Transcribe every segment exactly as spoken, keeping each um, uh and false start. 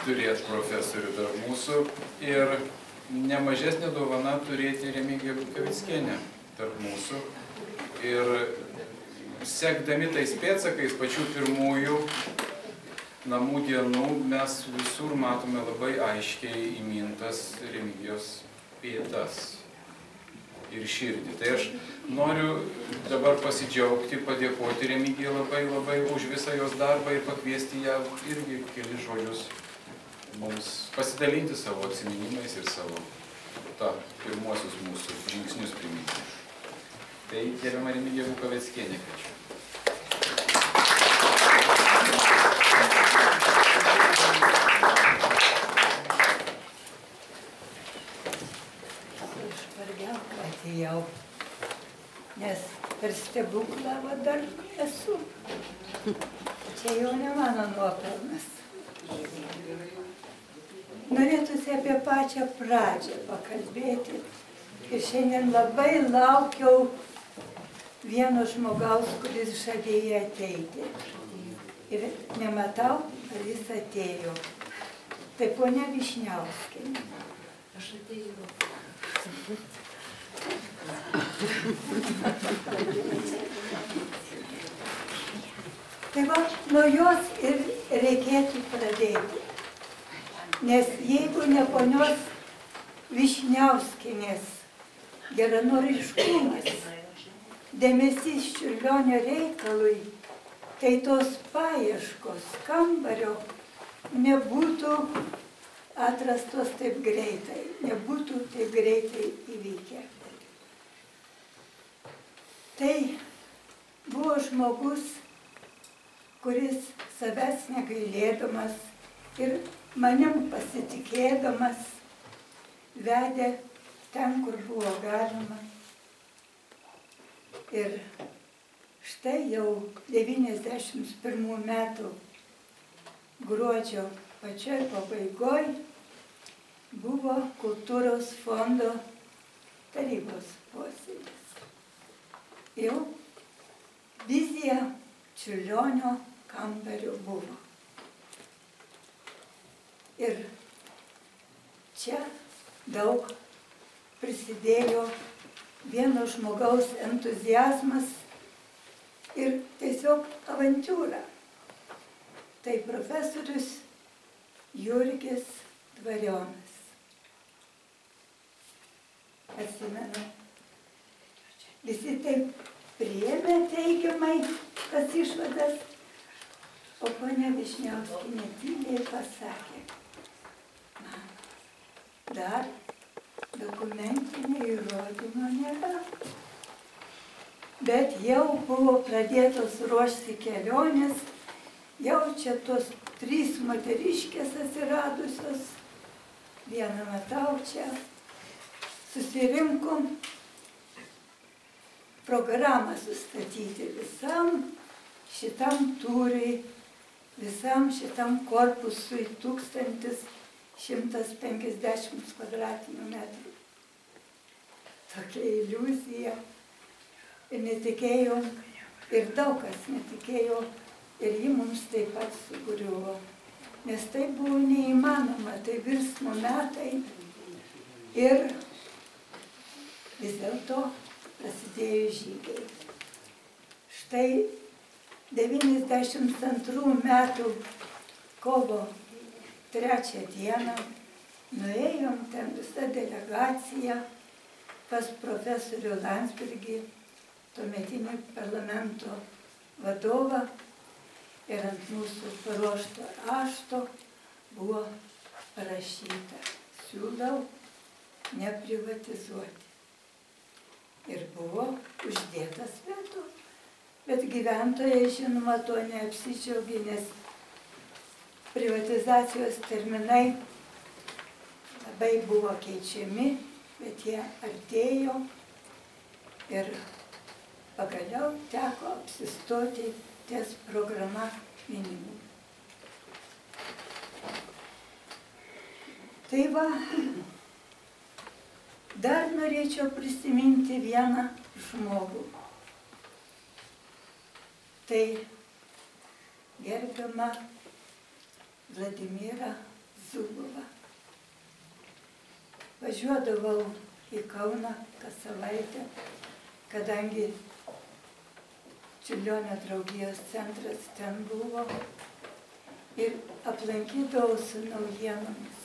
turėti profesorių tarp mūsų ir nemažesnė dovana turėti Remigiją Bukavickienę tarp mūsų. Ir sekdami tais pėdsakais pačių pirmųjų namų dienų mes visur matome labai aiškiai įmintas Remigijos pėdas ir širdį. Tai aš noriu dabar pasidžiaugti, padėkoti Remigijai labai labai už visą jos darbą ir pakviesti ją irgi kelis žodžius mums pasidalinti savo atsiminimais ir savo ta, pirmuosius mūsų žingsnius priminti. Tai gerbiama Remigija Bukavickienė, kviečiu. Atėjau, nes per stebuklą va dar esu. Čia jau ne mano nuopelnas. Norėtųsi apie pačią pradžią pakalbėti. Ir šiandien labai laukiau vieno žmogaus, kuris žadėjo ateiti. Ir nematau, ar jis atėjo. Tai ponia Vyšniauskienė. Aš atėjau. Tai va, nuo jos ir reikėtų pradėti. Nes jeigu ne ponios Vyšniauskienės geranoriškumas, dėmesys Čiurlionio reikalui, tai tos paieškos kambario nebūtų atrastos taip greitai, nebūtų taip greitai įvykę. Tai buvo žmogus, kuris savęs negailėdamas ir manim pasitikėdamas vedė ten, kur buvo galima. Ir štai jau devyniasdešimt pirmų metų gruodžio pačioj pabaigoj buvo kultūros fondo tarybos posėdis. Jau vizija Čiurlionio kambario buvo. Ir čia daug prisidėjo vieno žmogaus entuziazmas ir tiesiog avantiūra. Tai profesorius Jurgis Dvarionas. Atsimenu, visi taip priėmė teigiamai tas išvadas, o ponia Vyšniauskienė tyliai pasakė, man dar dokumentinio įrodymo nėra. Bet jau buvo pradėtos ruošti kelionės, jau čia tos trys moteriškės atsiradusios, vieną matau čia, susirinkom programą sustatyti visam šitam tūriui, visam šitam korpusui tūkstantis šimtas penkiasdešimt kvadratinių metrų. Tokia iliuzija. Ir netikėjom, ir daug kas netikėjo, ir ji mums taip pat sugriuvo. Nes tai buvo neįmanoma, tai virsmo metai. Ir vis dėlto prasidėjo žygiai. Štai devyniasdešimt antrų metų kovo trečią dieną nuėjom ten visą delegaciją pas profesorių Landsbergį, tuometinį parlamento vadovą, ir ant mūsų paruošto rašto buvo parašyta: siūlau neprivatizuoti. Ir buvo uždėtas veto. Bet gyventojai, žinoma, to neapsidžiaugė, nes privatizacijos terminai labai buvo keičiami, bet jie artėjo ir pagaliau teko apsistoti ties programa minimum. Tai va, dar norėčiau prisiminti vieną žmogų. Tai gerbiama Vladimirą Zubova. Važiuodavau į Kauną kas savaitę, kadangi Čiurlionio draugijos centras ten buvo, ir aplankydavau su naujienomis.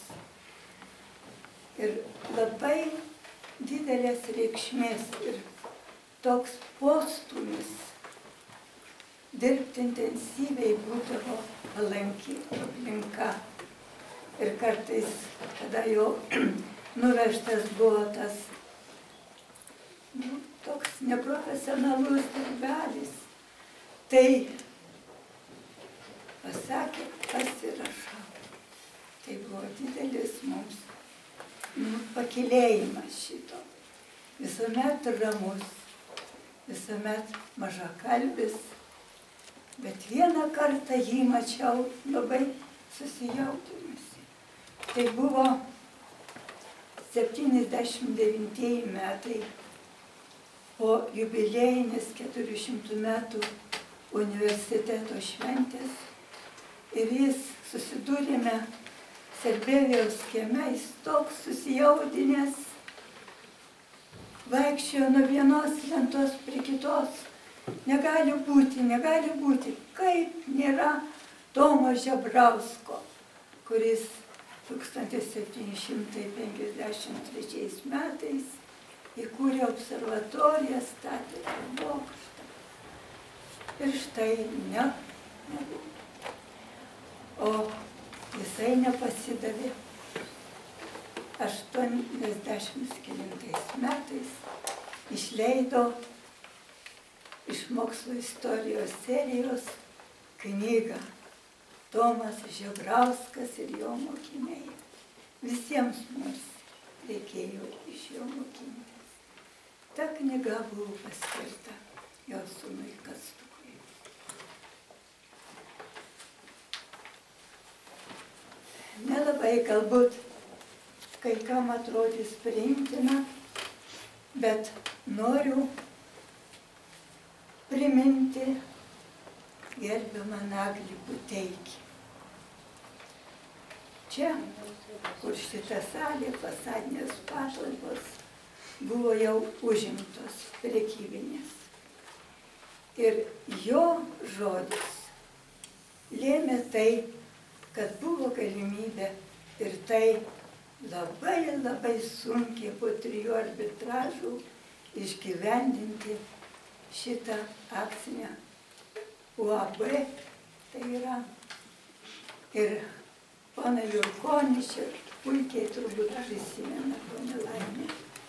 Ir labai didelės reikšmės ir toks postūmis dirbti intensyviai būdavo palanki aplinka. Ir kartais, kada jau nuvežtas buvo tas nu, toks neprofesionalus darbelis, tai pasakė, pasirašau. Tai buvo didelis mums nu, pakilėjimas šito. Visuomet ramus, visuomet mažakalbis, bet vieną kartą jį mačiau labai susijaudinusi. Tai buvo septyniasdešimt devintieji metai, po jubiliejinės keturių šimtų metų universiteto šventės, ir jis susidūrėme Serbėvijos kieme, jis toks susijaudinęs, vaikščiojo nuo vienos lentos prie kitos. Negali būti, negali būti, kaip nėra Tomo Žebrausko, kuris tūkstantis septyni šimtai penkiasdešimt trečiais metais įkūrė observatoriją, statė bokštą. Ir štai ne, nebuvo. O jisai nepasidavė. aštuoniasdešimt kelintais metais išleido iš mokslo istorijos serijos knygą Tomas Žebrauskas ir jo mokiniai. Visiems mums reikėjo iš jo mokintis. Ta knyga buvo paskirta jo sūnui Kastukui. Nelabai galbūt kai kam atrodys priimtina, bet noriu priminti gerbiamą Naglį Puteikį. Čia, kur šita salė, fasadinės patalpos buvo jau užimtos prekybinės. Ir jo žodis lėmė tai, kad buvo galimybė ir tai labai labai sunkiai po trijų arbitražų išgyvendinti šitą akcinę U A B, tai yra. Ir pana Jurkonį čia puikiai turbūt prisimena ponė Laimė.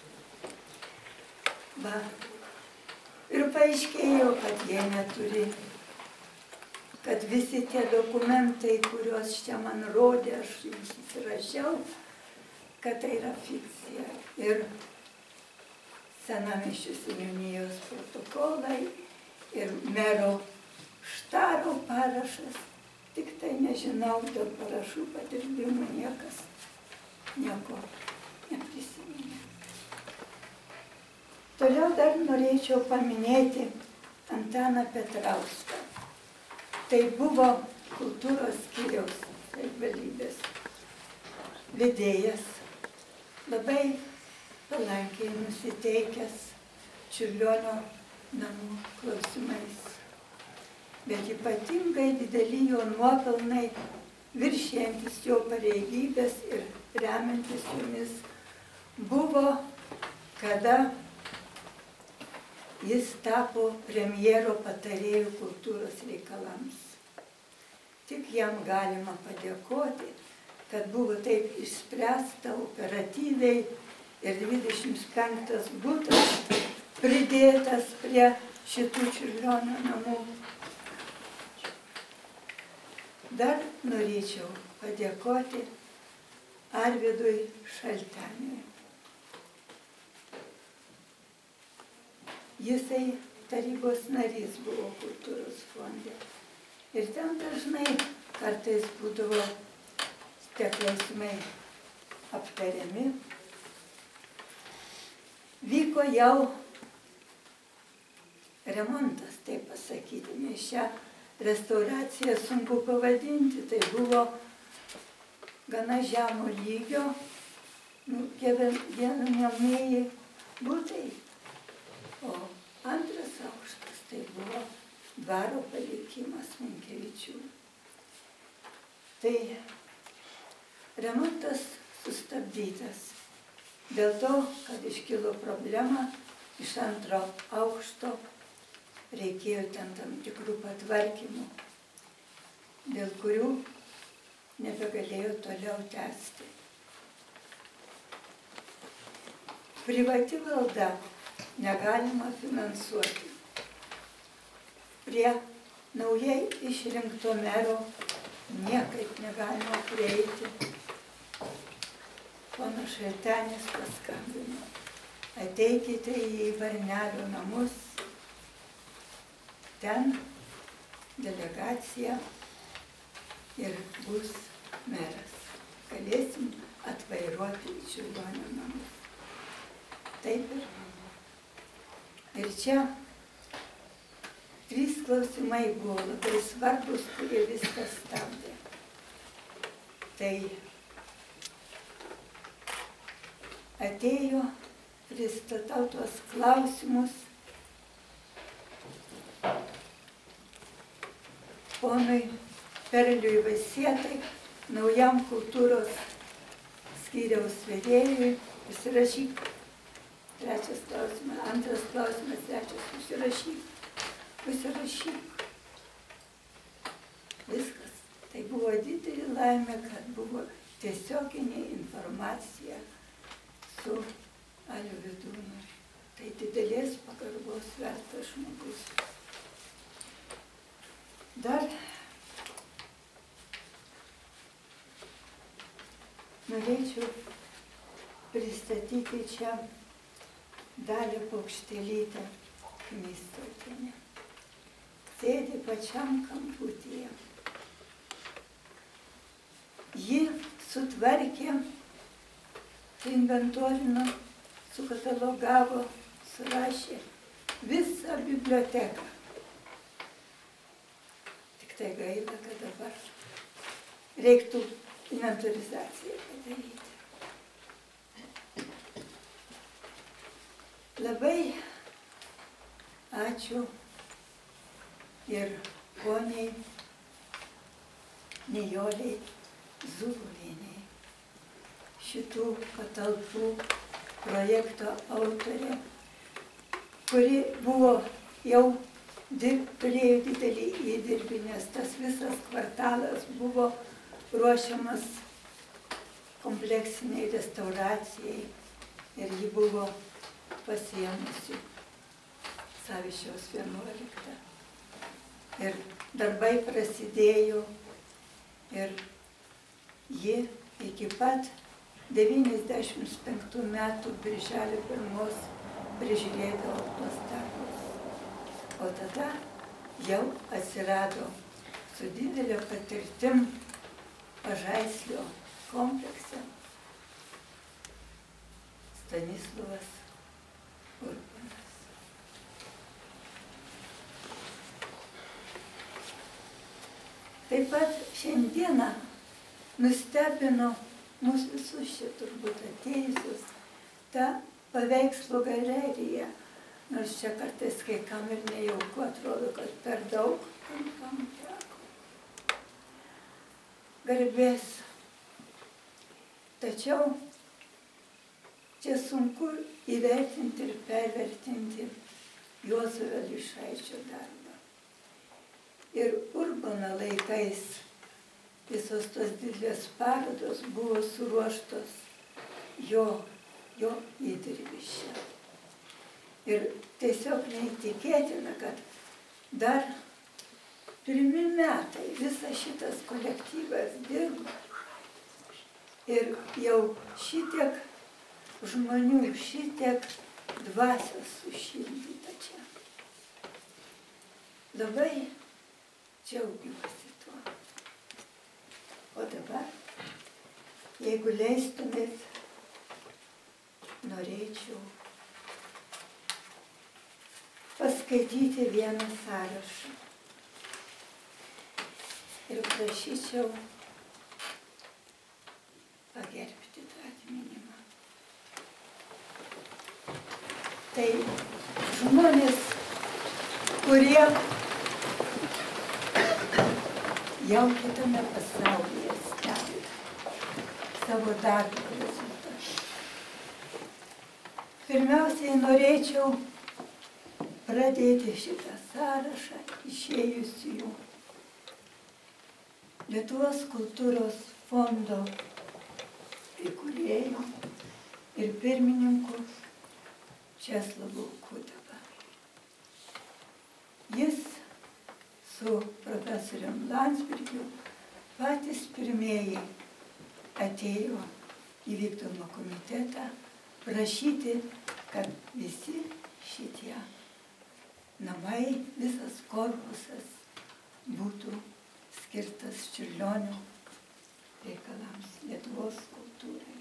Va. Ir paaiškėjo, kad jie neturi, kad visi tie dokumentai, kuriuos čia man rodė, aš jums įsirašiau, kad tai yra fikcija. Ir Senamiesčio seniūnijos protokolai ir mero Štaro parašas. Tik tai nežinau, dėl parašų padirbimų niekas nieko neprisiminė. Toliau dar norėčiau paminėti Antaną Petrauską. Tai buvo kultūros skyriaus savivaldybės vedėjas, labai palankiai nusiteikęs Čiurlionio namų klausimais. Bet ypatingai dideli jo nuopelnai, viršijantis jo pareigybės ir remiantis jomis, buvo, kada jis tapo premjero patarėjų kultūros reikalams. Tik jam galima padėkoti, kad buvo taip išspręsta operatyviai ir dvidešimt penktas butas pridėtas prie šitų Čiurlionio namų. Dar norėčiau padėkoti Arvydui Šalteniui. Jisai tarybos narys buvo kultūros fonde. Ir ten dažnai kartais būdavo tie klausimai aptariami. Vyko jau remontas, taip pasakyti, nes šią restauraciją sunku pavadinti. Tai buvo gana žemo lygio, nu, gyvenamieji butai. O antras aukštas tai buvo dvaro palikimas Minkevičių. Tai remontas sustabdytas dėl to, kad iškilo problema iš antro aukšto, reikėjo ten tam tikrų patvarkymų, dėl kurių nebegalėjo toliau tęsti. Privati valda negalima finansuoti. Prie naujai išrinkto mero niekaip negalima prieiti. Ponas Šaltenis paskambino. Ateikite į Varnelio namus. Ten delegacija ir bus meras. Galėsim atvairuoti į Čiurlionio namus. Taip ir. Ir čia trys klausimai buvo labai svarbus, kurie viską stabdė. Tai atėjo, pristatau tuos klausimus ponui Perliui Vaisietai, naujam kultūros skyriaus vedėjui, užsirašyk. Trečias klausimas, antras klausimas, trečias, užsirašyk. Užsirašyk. Viskas. Tai buvo didelė laimė, kad buvo tiesioginė informacija su Aliu Vidūnu. Tai didelės pagarbos vertas žmogus. Dar norėčiau pristatyti čia Dalią Paukštelytę Knystautienę. Sėdi pačiam kamputyje. Ji sutvarkė, inventorino, sukatalogavo, surašė visą biblioteką. Tik tai gaila, kad dabar reiktų inventorizaciją padaryti. Labai ačiū ir poniai Nijolei Zubuvienei, šitų patalpų projekto autorė, kuri buvo jau turėjo didelį įdirbį, nes tas visas kvartalas buvo ruošiamas kompleksiniai restauracijai ir ji buvo pasiėmusi Saviščiaus vienuoliktą. Ir darbai prasidėjo ir ji iki pat devyniasdešimt penktų metų birželio pirmos prižiūrėdavo tuos darbus. O tada jau atsirado su didelio patirtim Pažaislio komplekse Stanislovas Urbanas. Taip pat šiandieną nustebino mus visus čia turbūt atėjusius ta paveikslo galerija, nors čia kartais kai kam ir nejauku, atrodo, kad per daug kam teko. Garbės. Tačiau čia sunku įvertinti ir pervertinti Juozo Ališaičio darbą. Ir Urbano laikais visos tos didelės parodos buvo suruoštos jo, jo įdirbis čia. Ir tiesiog neįtikėtina, kad dar pirmi metai visas šitas kolektyvas dirbo. Ir jau šitiek žmonių, šitiek dvasios sušildyta čia. Labai džiaugiuosi tuo. O dabar, jeigu leistumėt, norėčiau paskaityti vieną sąrašą. Ir prašyčiau pagerbti tą atminimą. Tai žmonės, kurie jau kitame pasaulyje stebi savo darbo rezultatus. Pirmiausiai norėčiau pradėti šitą sąrašą išėjusių Lietuvos kultūros fondo įkūrėjų ir pirmininkų Česlovu Kudaba. Jis su profesorium Landsbergiu patys pirmieji atėjo į vykdomą komitetą prašyti, kad visi šitie namai, visas korpusas būtų skirtas Čiurlionio reikalams, Lietuvos kultūrai.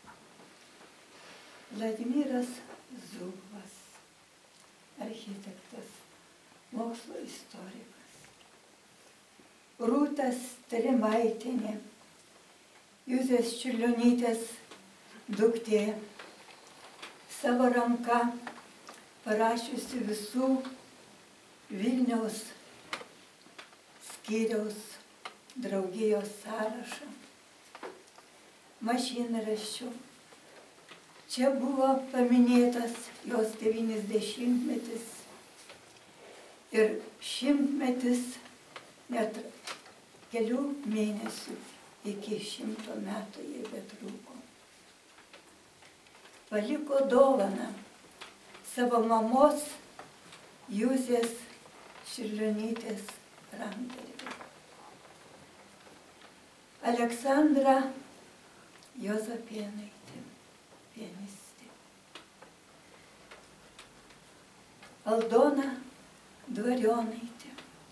Vladimiras Zubovas, architektas, mokslo istorikas. Rūta Stalimaitienė, Juzės Čiurlionytės duktė, savo ranka parašiusi visų Vilniaus skyriaus draugijos sąrašą, mašinraščių. Čia buvo paminėtas jos devyniasdešimtmetis ir šimtmetis, net kelių mėnesių iki šimto metų jai betrūko. Paliko dovaną savo mamos Juzės Čiurlionytės rankdarbiu. Aleksandra Juozapėnaitė, pianistė. Aldona Dvarionaitė.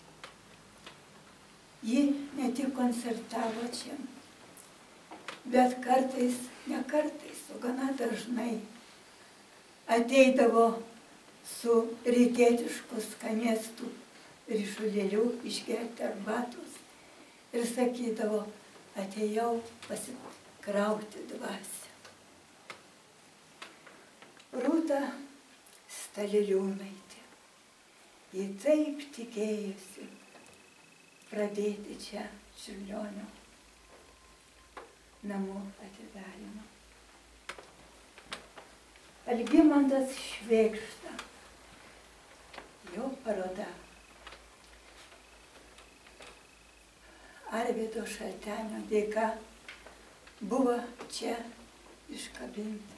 Ji ne tik koncertavo čia, bet kartais, ne kartais, o gana dažnai ateidavo su rytietišku skanėstu ryšulėliu išgerti arbatos ir sakydavo, atėjau pasikrauti dvasią. Rūta Staliliūnaitė. Ji taip tikėjusi pradėti čia Čiurlionio namų atidarymą. Algimantas Švėgžda. Jo paroda Arvydo Šaltenio dėka buvo čia iškabinta.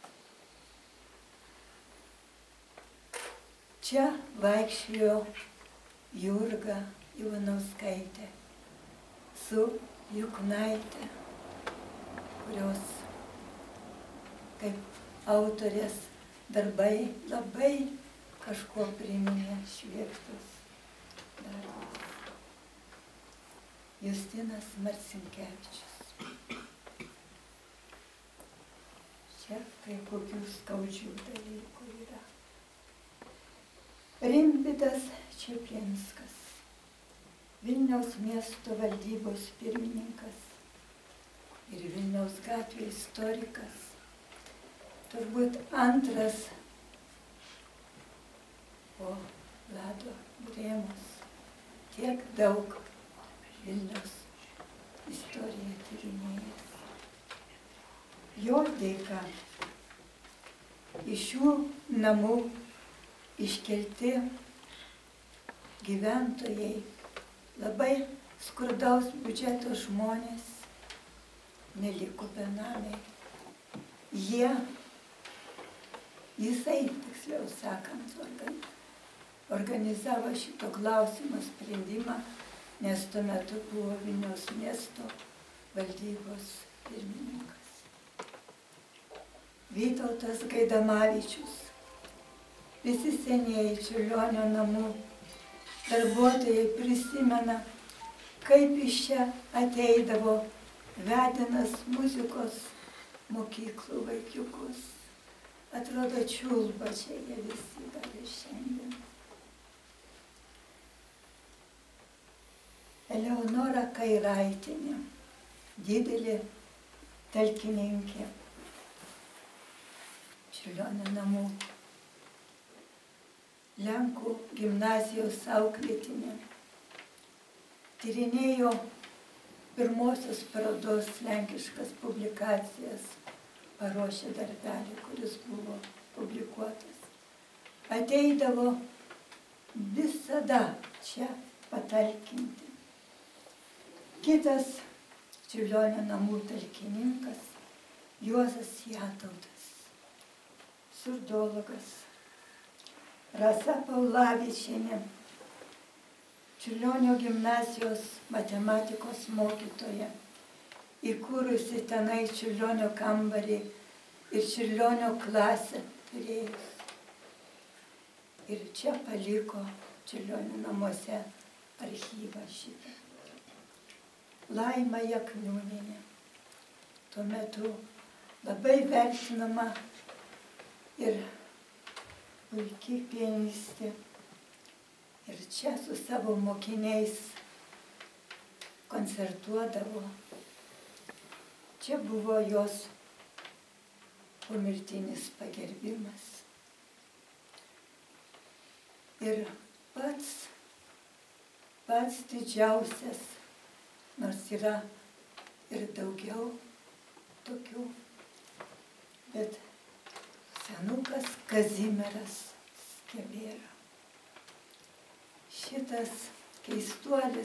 Čia vaikščiojo Jurga Ivanauskaitė su Juknaite, kurios kaip autorės darbai labai kažko priminė Švėgždos darbus. Justinas Marcinkevičius. Čia kai kokių skaudžių dalykų yra. Rimvydas Čeplinskas, Vilniaus miesto valdybos pirmininkas ir Vilniaus gatvė istorikas, turbūt antras po Vlado Drėmos, tiek daug Vilniaus istoriją tyrinėjęs. Jo dėka iš šių namų iškelti gyventojai, labai skurdaus biudžeto žmonės, neliko benamiai. Jie, jisai, tiksliau sakant, organizavo šito klausimo sprendimą, nes tuo metu buvo Vilniaus miesto valdybos pirmininkas. Vytautas Gaidamavičius. Visi senieji Čiurlionio namų darbuotojai prisimena, kaip iš čia ateidavo vedinas muzikos mokyklų vaikiukus. Atrodo, čiulba čia jie visi dar ir šiandien. Eleonora Kairaitienė, didelė talkininkė Čiurlionio namų, Lenkų gimnazijos auklėtinė. Tyrinėjo pirmosios parodos lenkiškas publikacijas, paruošė darbelį, kuris buvo publikuotas. Ateidavo visada čia patalkinti. Kitas Čiurlionio namų talkininkas Juozas Jatautas, surdologas. Rasa Paulavičienė, Čiurlionio gimnazijos matematikos mokytoja, įkūrusi tenai Čiurlionio kambarį ir Čiurlionio klasę turėjus. Ir čia paliko Čiurlionio namuose archyvą šitą. Laima Jakniūnienė, tuo metu labai vertinama ir puikiai pianistė. Ir čia su savo mokiniais koncertuodavo. Čia buvo jos pomirtinis pagerbimas. Ir pats, pats didžiausias, nors yra ir daugiau tokių, bet senukas Kazimieras Skebėra. Šitas keistuolis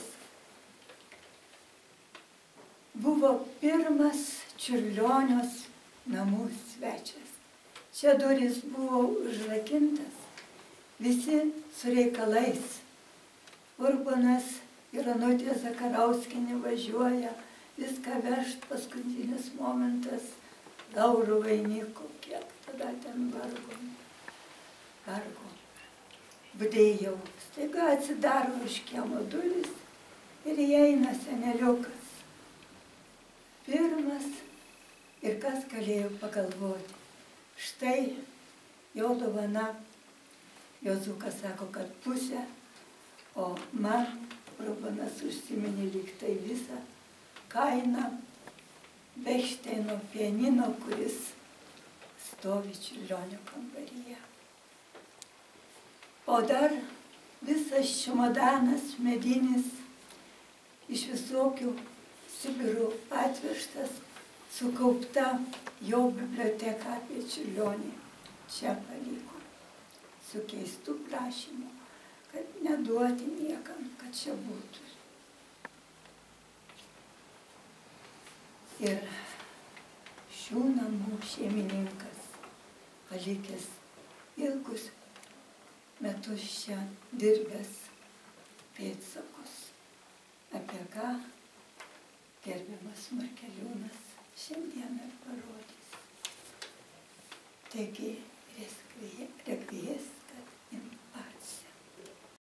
buvo pirmas Čiurlionios namų svečias. Čia durys buvo užrakintas, visi su reikalais. Urbonas ir Onutė Zakarauskienė važiuoja, viską vežt, paskutinis momentas, laurų vainiko, kiek tada ten vargo. Vargo. Budėjau. Staiga atsidaro už kiemo duris ir įeina seneliukas. Pirmas. Ir kas galėjo pagalvoti? Štai jo dovana. Jozukas sako, kad pusę, o man Urbanas užsiminė lyg tai visą kainą Bechsteino pianino, kuris stovi Čiurlionio kambaryje. O dar visas čemodanas medinis iš visokių Sibirų atvežtas, sukaupta jo biblioteka apie Čiurlionį čia paliko. Su keistu prašymu, kad neduoti niekam, kad čia būtų. Ir šių namų šeimininkas, palikęs ilgus metus čia dirbęs pėdsakus, apie ką gerbiamas Markeliūnas šiandien ir parodys. Taigi, requiescat